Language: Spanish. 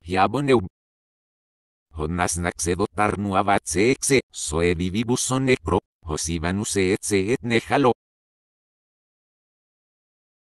Hiaboneu. Honasnaxe dotar nuavatse exe, soe vivibus son necro, hosivanuse etze et nehalo.